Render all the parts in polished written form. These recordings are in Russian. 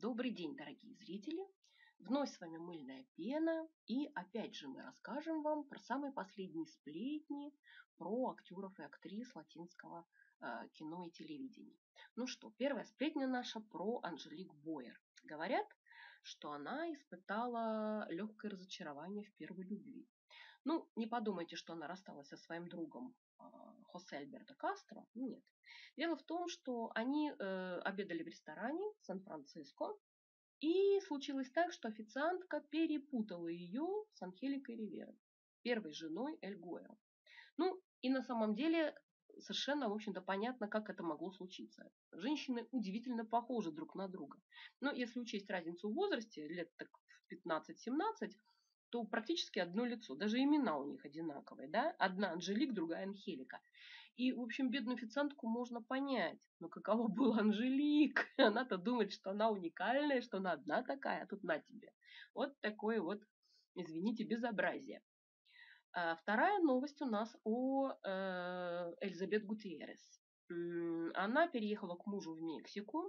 Добрый день, дорогие зрители! Вновь с вами Мыльная пена. И опять же мы расскажем вам про самые последние сплетни про актеров и актрис латинского кино и телевидения. Ну что, первая сплетня наша про Анжелик Бойер. Говорят, что она испытала легкое разочарование в первой любви. Ну, не подумайте, что она рассталась со своим другом Хосе Альберто Кастро. Нет. Дело в том, что они обедали в ресторане в Сан-Франциско, и случилось так, что официантка перепутала ее с Анхеликой Ривера, первой женой Эль Гуэро. Ну, и на самом деле совершенно, в общем-то, понятно, как это могло случиться. Женщины удивительно похожи друг на друга. Но если учесть разницу в возрасте, лет так в 15-17, то практически одно лицо. Даже имена у них одинаковые. Да? Одна Анжелик, другая Анхелика. И, в общем, бедную официантку можно понять. Но каково было Анжелик? Она-то думает, что она уникальная, что она одна такая, а тут на тебе. Вот такое вот, извините, безобразие. Вторая новость у нас о Элизабет Гутиеррес. Она переехала к мужу в Мексику,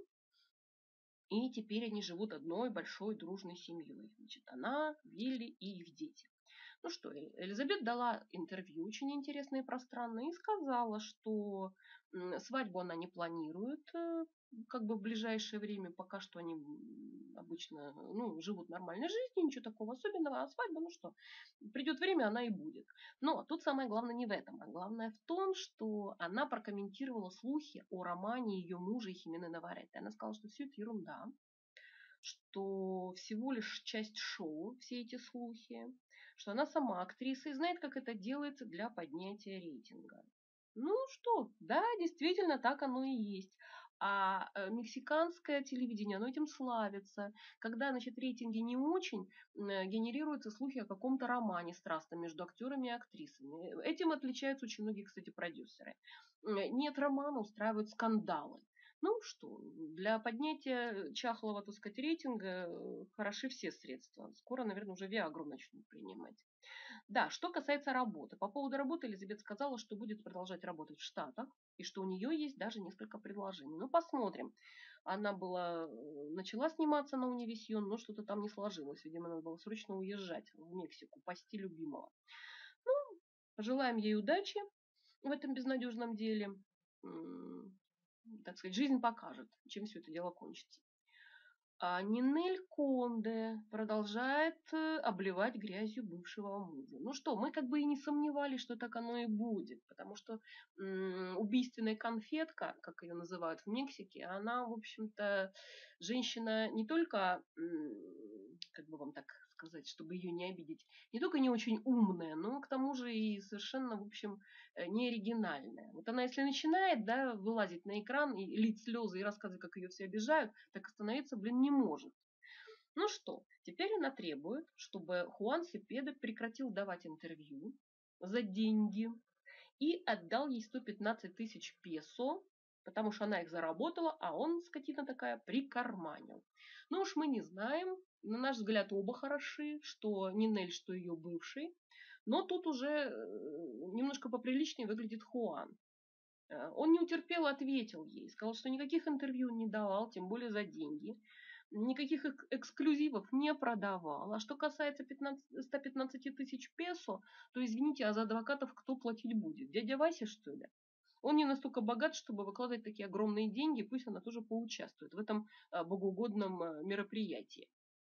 и теперь они живут одной большой дружной семьей. Значит, она, Вилли и их дети. Ну что, Элизабет дала интервью очень интересное и пространное и сказала, что свадьбу она не планирует как бы в ближайшее время, пока что они обычно живут нормальной жизнью, ничего такого особенного, а свадьба, ну что, придет время, она и будет. Но тут самое главное не в этом, а главное в том, что она прокомментировала слухи о романе ее мужа и Химены Наваретте. Она сказала, что все это ерунда, что всего лишь часть шоу, все эти слухи, что она сама актриса и знает, как это делается для поднятия рейтинга. Ну что, да, действительно, так оно и есть. А мексиканское телевидение, оно этим славится. Когда, значит, рейтинги не очень, генерируются слухи о каком-то романе страстном между актерами и актрисами. Этим отличаются очень многие, кстати, продюсеры. Нет романа, устраивают скандалы. Ну что, для поднятия чахлого, так сказать, рейтинга хороши все средства. Скоро, наверное, уже Виагру начнут принимать. Да, что касается работы. По поводу работы Элизабет сказала, что будет продолжать работать в Штатах, и что у нее есть даже несколько предложений. Ну, посмотрим. Она начала сниматься на Унивисион, но что-то там не сложилось. Видимо, надо было срочно уезжать в Мексику, пасти любимого. Ну, пожелаем ей удачи в этом безнадежном деле. Так сказать, жизнь покажет, чем все это дело кончится. А Нинель Конде продолжает обливать грязью бывшего мужа. Ну что, мы как бы и не сомневались, что так оно и будет, потому что убийственная конфетка, как ее называют в Мексике, она, в общем-то, женщина не только, как бы вам так сказать, чтобы ее не обидеть, не только не очень умная, но к тому же и совершенно, в общем, не оригинальная. Вот она, если начинает, да, вылазить на экран и лить слезы и рассказывать, как ее все обижают, так остановиться, не может. Ну что, теперь она требует, чтобы Хуан Сепеда прекратил давать интервью за деньги и отдал ей 115 тысяч песо, потому что она их заработала, а он, скотина такая, прикарманил. Ну уж мы не знаем, на наш взгляд оба хороши, что Нинель, что ее бывший, но тут уже немножко поприличнее выглядит Хуан. Он не утерпел, ответил ей, сказал, что никаких интервью он не давал, тем более за деньги, никаких эксклюзивов не продавал. А что касается 115 тысяч песо, то, извините, а за адвокатов кто платить будет? Дядя Вася, что ли? Он не настолько богат, чтобы выкладывать такие огромные деньги, пусть она тоже поучаствует в этом богоугодном мероприятии.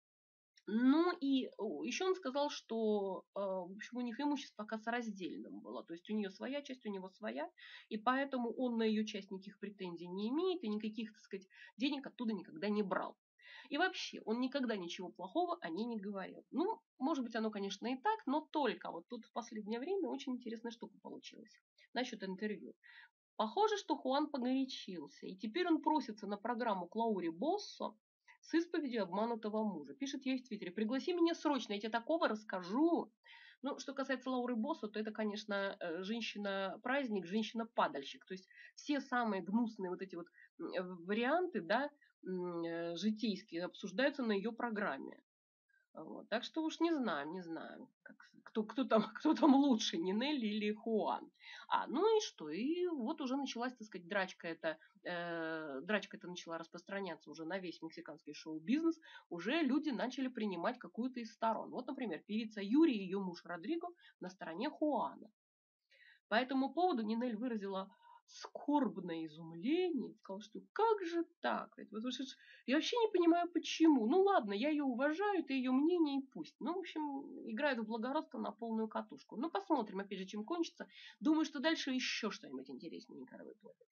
Ну и еще он сказал, что в общем, у них имущество пока раздельным было. То есть у нее своя часть, у него своя. И поэтому он на ее часть никаких претензий не имеет и никаких, так сказать, денег оттуда никогда не брал. И вообще, он никогда ничего плохого о ней не говорил. Ну, может быть, оно, конечно, и так, но только вот тут в последнее время очень интересная штука получилась насчет интервью. Похоже, что Хуан погорячился, и теперь он просится на программу к Лауре Боссо с исповедью обманутого мужа. Пишет ей в Твиттере: пригласи меня срочно, я тебе такого расскажу. Ну, что касается Лауры Боссо, то это, конечно, женщина-праздник, женщина-падальщик. То есть все самые гнусные вот эти вот варианты, да, житейские обсуждаются на ее программе. Вот. Так что уж не знаю, кто там лучше, Нинелли или Хуан. Ну и что? И вот уже началась, так сказать, драчка эта начала распространяться уже на весь мексиканский шоу-бизнес. Уже люди начали принимать какую-то из сторон. Вот, например, певица Юри и ее муж Родриго на стороне Хуана. По этому поводу Нинель выразила скорбное изумление, сказала, что как же так? Я вообще не понимаю, почему. Ну ладно, я ее уважаю, это ее мнение и пусть. Ну, в общем, играет в благородство на полную катушку. Ну, посмотрим, опять же, чем кончится. Думаю, что дальше еще что-нибудь интересненькое выплывет.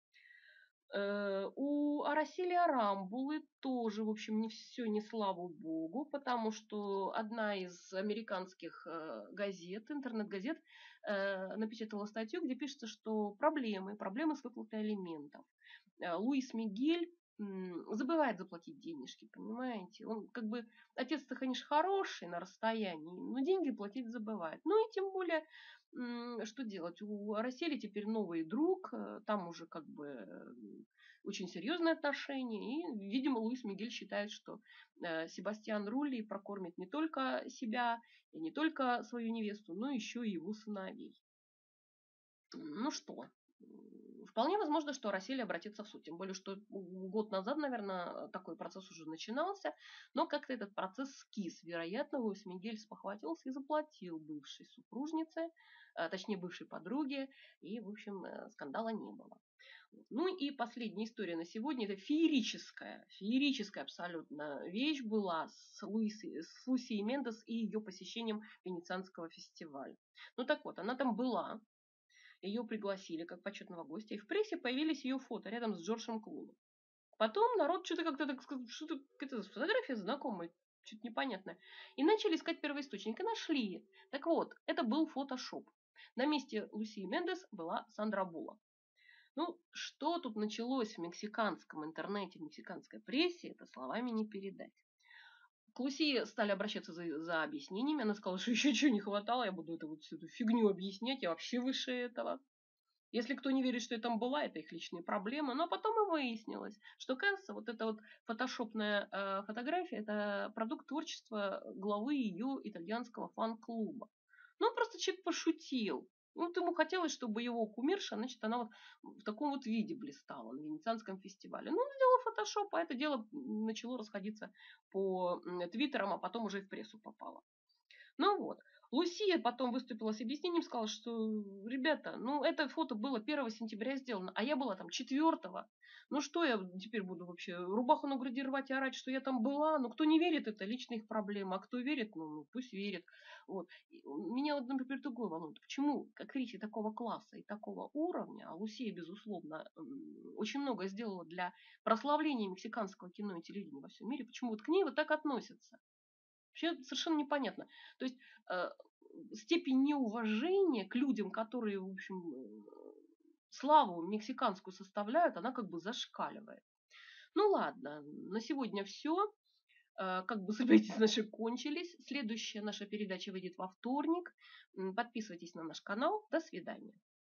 У Арасели Арамбулы тоже, в общем, не все не слава богу, потому что одна из американских газет, интернет-газет, напечатала статью, где пишется, что проблемы с выплатой алиментов. Луис Мигель забывает заплатить денежки, понимаете? Он как бы, отец-то, конечно, хороший на расстоянии, но деньги платить забывает. Ну и тем более, что делать? У Арасели теперь новый друг, там уже как бы очень серьезные отношения. И, видимо, Луис Мигель считает, что Себастьян Рулли прокормит не только себя и не только свою невесту, но еще и его сыновей. Ну что, вполне возможно, что Арасели обратится в суд. Тем более, что год назад, наверное, такой процесс уже начинался. Но как-то этот процесс скис. Вероятно, Луис Мигель спохватился и заплатил бывшей супружнице, точнее, бывшей подруге. И, в общем, скандала не было. Ну и последняя история на сегодня. Это феерическая абсолютно вещь была с Лусией Мендес и ее посещением Венецианского фестиваля. Ну так вот, она там была. Ее пригласили как почетного гостя, и в прессе появились ее фото рядом с Джорджем Клуни. Потом народ что-то как-то так сказал, что-то какая-то фотография знакомая, что-то непонятное. И начали искать первоисточник, и нашли. Так вот, это был фотошоп. На месте Лусии Мендес была Сандра Буллок. Ну, что тут началось в мексиканском интернете, в мексиканской прессе, это словами не передать. К Лусии стали обращаться за объяснениями. Она сказала, что еще чего не хватало, я буду всю эту фигню объяснять, я вообще выше этого. Если кто не верит, что я там была, это их личные проблемы. Но потом и выяснилось, что, кажется, вот эта вот фотошопная фотография – это продукт творчества главы ее итальянского фан-клуба. Ну, просто человек пошутил. Вот ему хотелось, чтобы его кумирша, значит, она вот в таком вот виде блистала на Венецианском фестивале. Ну, он сделал фотошоп, а это дело начало расходиться по твиттерам, а потом уже и в прессу попало. Ну вот. Лусия потом выступила с объяснением, сказала, что, ребята, ну это фото было 1 сентября сделано, а я была там 4-го. Ну что я теперь буду вообще рубаху на груди рвать и орать, что я там была? Ну кто не верит, это лично их проблема, а кто верит, ну пусть верит. Вот. Меня вот, например, другой волнует. Почему актрисе такого класса и такого уровня, а Лусия, безусловно, очень много сделала для прославления мексиканского кино и телевидения во всем мире, почему вот к ней вот так относятся? Вообще совершенно непонятно. То есть степень неуважения к людям, которые, в общем, славу мексиканскую составляют, она как бы зашкаливает. Ну ладно, на сегодня все. Как бы события наши кончились. Следующая наша передача выйдет во вторник. Подписывайтесь на наш канал. До свидания.